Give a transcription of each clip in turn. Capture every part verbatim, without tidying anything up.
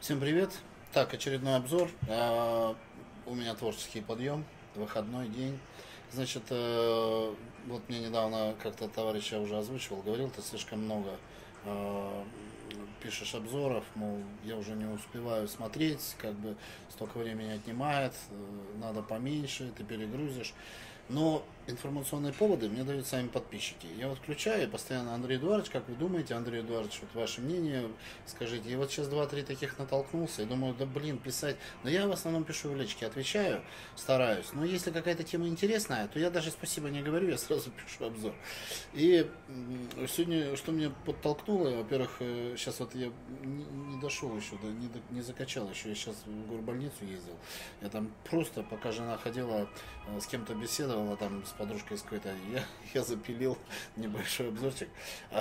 Всем привет! Так, очередной обзор. А, У меня творческий подъем, выходной день. Значит, э, вот мне недавно как-то товарищ я уже озвучивал, говорил, ты слишком много э, пишешь обзоров, мол, я уже не успеваю смотреть, как бы столько времени отнимает, э, надо поменьше, ты перегрузишь. Но информационные поводы мне дают сами подписчики. Я вот включаю и постоянно: Андрей Эдуардович, как вы думаете, Андрей Эдуардович, вот ваше мнение, скажите. И вот сейчас два-три таких натолкнулся, и думаю, да блин, писать. Но я в основном пишу в личке, отвечаю, стараюсь. Но если какая-то тема интересная, то я даже спасибо не говорю, я сразу пишу обзор. И сегодня, что меня подтолкнуло, во-первых, сейчас вот я не, не дошел еще, да, не, до, не закачал еще, я сейчас в горбольницу ездил. Я там просто, пока жена ходила, с кем-то беседовала, там с подружкой с какой-то, я, я запилил небольшой обзорчик.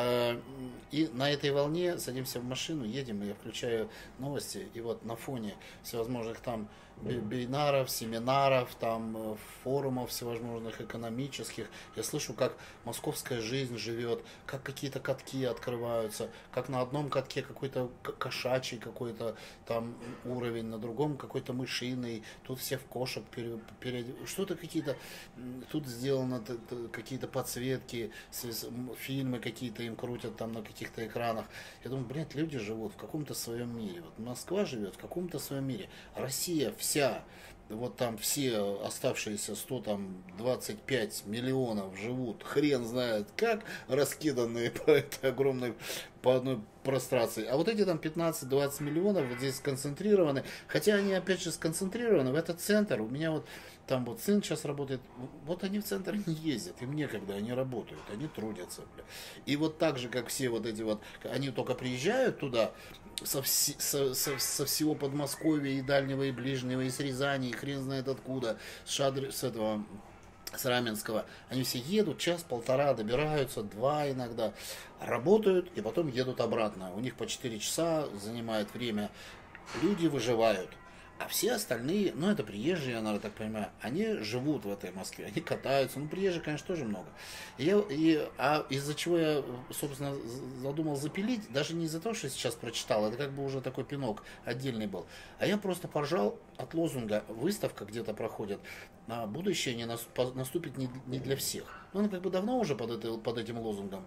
И на этой волне садимся в машину, едем, и я включаю новости, и вот на фоне всевозможных там бинаров, семинаров, там форумов всевозможных экономических, я слышу, как московская жизнь живет, как какие-то катки открываются, как на одном катке какой-то кошачий какой-то там уровень, на другом какой-то мышиный, тут все в кошек перед... что-то какие-то, тут сделано какие-то подсветки, фильмы какие-то им крутят там на каких-то экранах. Я думаю, блядь, люди живут в каком-то своем мире. Вот Москва живет в каком-то своем мире. Россия вся, вот там все оставшиеся сто двадцать пять миллионов живут, хрен знает как, раскиданные по этой огромной, по одной прострации. А вот эти там пятнадцать-двадцать миллионов вот здесь сконцентрированы. Хотя они опять же сконцентрированы в этот центр. У меня вот там вот сын сейчас работает, вот они в центр не ездят, им некогда, они работают, они трудятся. Бля. И вот так же, как все вот эти вот, они только приезжают туда, со, вси, со, со, со всего Подмосковья и дальнего, и ближнего, и с Рязани, и хрен знает откуда, с, Шадр, с этого, с Раменского, они все едут, час-полтора добираются, два иногда, работают и потом едут обратно. У них по четыре часа занимает время, люди выживают. А все остальные, ну это приезжие, я, наверное, так понимаю, они живут в этой Москве, они катаются, ну приезжих, конечно, тоже много. И я, и, а из-за чего я, собственно, задумал запилить, даже не из-за того, что я сейчас прочитал, это как бы уже такой пинок отдельный был, а я просто поржал от лозунга, выставка где-то проходит, а будущее не наступит не, не для всех. Ну, он как бы давно уже под, это, под этим лозунгом,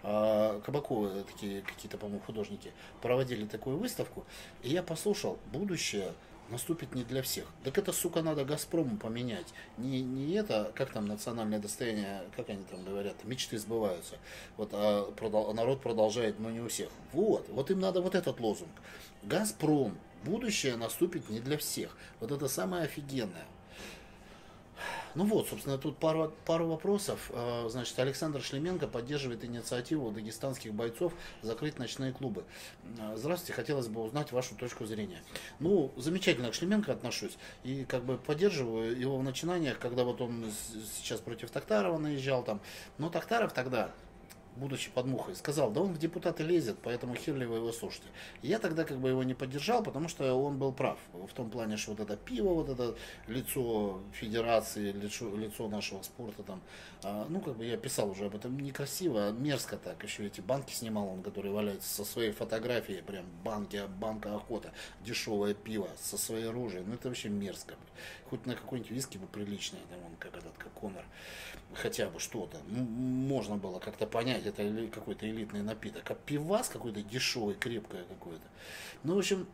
а, Кабаковы, такие какие-то, по-моему, художники, проводили такую выставку, и я послушал, будущее наступит не для всех. Так это, сука, надо Газпрому поменять. Не, не это, как там национальное достояние, как они там говорят, мечты сбываются. Вот, а продол, народ продолжает, но не у всех. Вот, вот им надо вот этот лозунг. Газпром, будущее наступит не для всех. Вот это самое офигенное. Ну вот, собственно, тут пару, пару вопросов. Значит, Александр Шлеменко поддерживает инициативу дагестанских бойцов закрыть ночные клубы. Здравствуйте, хотелось бы узнать вашу точку зрения. Ну, замечательно к Шлеменко отношусь и как бы поддерживаю его в начинаниях, когда вот он сейчас против Токтарова наезжал там. Но Токтаров тогда, будучи под мухой, сказал, да он в депутаты лезет, поэтому хер ли вы его слушаете. И я тогда как бы его не поддержал, потому что он был прав. В том плане, что вот это пиво, вот это лицо федерации, лицо, лицо нашего спорта там, а, ну как бы я писал уже об этом, некрасиво, мерзко так. Еще эти банки снимал он, которые валяются со своей фотографией, прям банки, банка охота, дешевое пиво со своей рожей. Ну это вообще мерзко. Хоть на какой-нибудь виски бы приличный, там он как этот, как Конор, хотя бы что-то. Можно было как-то понять, это какой-то элитный напиток, а пивас какой-то дешевый, крепкое какое-то. Ну, в общем,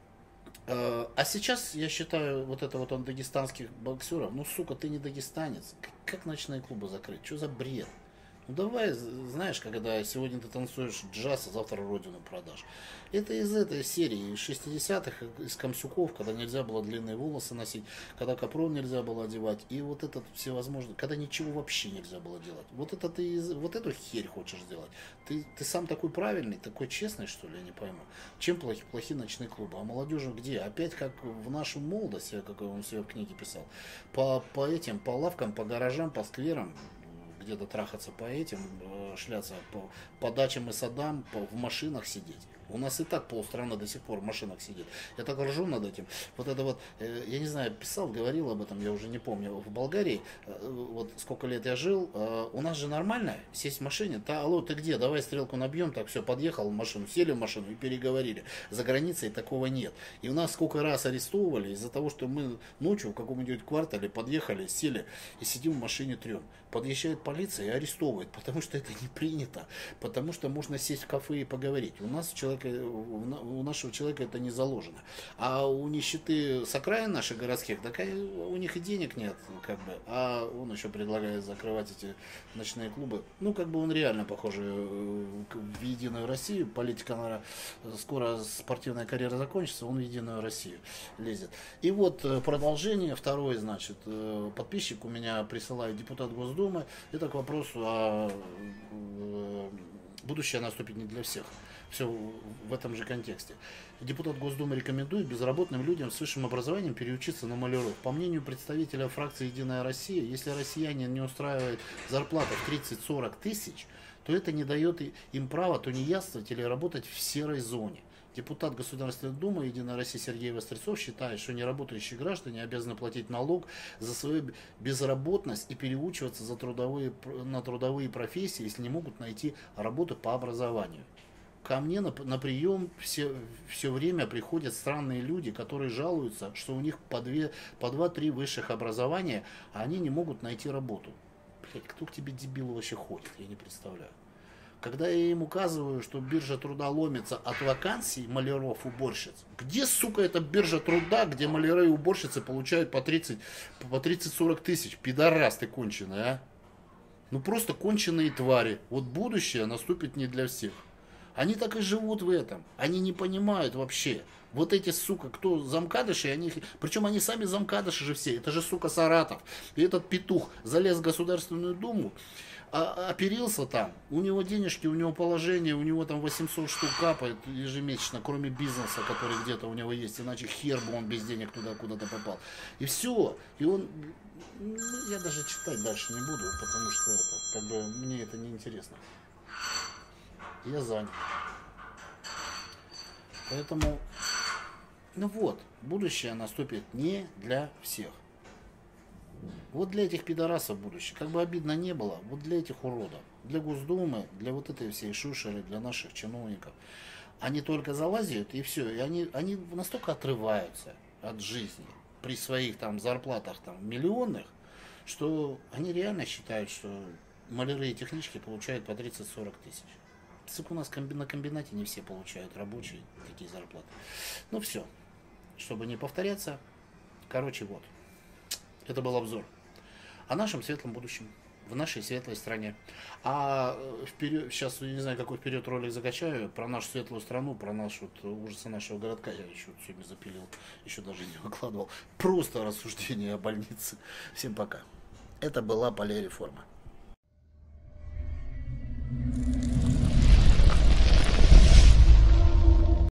э, а сейчас, я считаю, вот это вот он дагестанских боксеров, ну, сука, ты не дагестанец, как ночные клубы закрыть, что за бред? Ну давай, знаешь, когда сегодня ты танцуешь джаз, а завтра родину продашь. Это из этой серии, из шестидесятых, из Комсюков, когда нельзя было длинные волосы носить, когда капрон нельзя было одевать, и вот этот всевозможный, когда ничего вообще нельзя было делать. Вот это ты, вот эту херь хочешь сделать. Ты, ты сам такой правильный, такой честный, что ли, я не пойму. Чем плохи, плохие ночные клубы? А молодежи где? Опять как в нашу молодость, как он себе в книге писал, по, по этим, по лавкам, по гаражам, по скверам, где-то трахаться по этим, шляться по, по дачам и садам, по, в машинах сидеть. У нас и так полстраны до сих пор в машинах сидит. Я так ржу над этим. Вот это вот, э, я не знаю, писал, говорил об этом, я уже не помню. В Болгарии, э, вот сколько лет я жил, э, у нас же нормально сесть в машине. Та, алло, ты где? Давай стрелку набьем. Так, все, подъехал в машину, сели в машину и переговорили. За границей такого нет. И у нас сколько раз арестовывали из-за того, что мы ночью в каком-нибудь квартале подъехали, сели и сидим в машине трем. Подъезжает полиция и арестовывает, потому что это не принято. Потому что можно сесть в кафе и поговорить. У нас человека, у нашего человека это не заложено. А у нищеты с окраин наших городских, так у них и денег нет, как бы. А он еще предлагает закрывать эти ночные клубы. Ну, как бы он реально, похоже, в Единую Россию. Политика, наверное, скоро спортивная карьера закончится, он в Единую Россию лезет. И вот продолжение. Второй, значит, подписчик у меня присылает, депутат Госдумы. Это к вопросу о будущее наступит не для всех. Все в этом же контексте. Депутат Госдумы рекомендует безработным людям с высшим образованием переучиться на маляров. По мнению представителя фракции «Единая Россия», если россиянин не устраивает зарплату в тридцать-сорок тысяч, то это не дает им права тунеядствовать или работать в серой зоне. Депутат Государственной Думы «Единая Россия» Сергей Вострецов считает, что неработающие граждане обязаны платить налог за свою безработность и переучиваться за трудовые, на трудовые профессии, если не могут найти работу по образованию. Ко мне на, на прием все, все время приходят странные люди, которые жалуются, что у них по, две, по два-три высших образования, а они не могут найти работу. Блять, кто к тебе, дебил, вообще ходит, я не представляю. Когда я им указываю, что биржа труда ломится от вакансий маляров, уборщиц, где, сука, эта биржа труда, где маляры и уборщицы получают по тридцать, по тридцать-сорок тысяч? Пидорас ты конченый, а? Ну просто конченые твари. Вот будущее наступит не для всех. Они так и живут в этом. Они не понимают вообще. Вот эти, сука, кто замкадыши, они, причем они сами замкадыши же все. Это же, сука, Саратов. И этот петух залез в Государственную Думу, а, оперился там. У него денежки, у него положение, у него там восемьсот штук капает ежемесячно, кроме бизнеса, который где-то у него есть. Иначе хер бы он без денег туда куда-то попал. И все. И он... Ну, я даже читать дальше не буду, потому что это, как бы, мне это не интересно. Я занят. Поэтому, ну вот, будущее наступит не для всех. Вот для этих пидорасов будущее. Как бы обидно не было, вот для этих уродов, для Госдумы, для вот этой всей шушеры, для наших чиновников. Они только залазят и все. И они, они настолько отрываются от жизни при своих там зарплатах там миллионных, что они реально считают, что маляры и технички получают по тридцать-сорок тысяч. Сука, у нас на комбинате не все получают рабочие такие зарплаты. Ну все, чтобы не повторяться, короче, вот. Это был обзор о нашем светлом будущем, в нашей светлой стране. А вперед, сейчас, я не знаю, какой вперед ролик закачаю, про нашу светлую страну, про наш вот ужасы нашего городка, я еще сегодня запилил, еще даже не выкладывал. Просто рассуждение о больнице. Всем пока. Это была Полиреформа.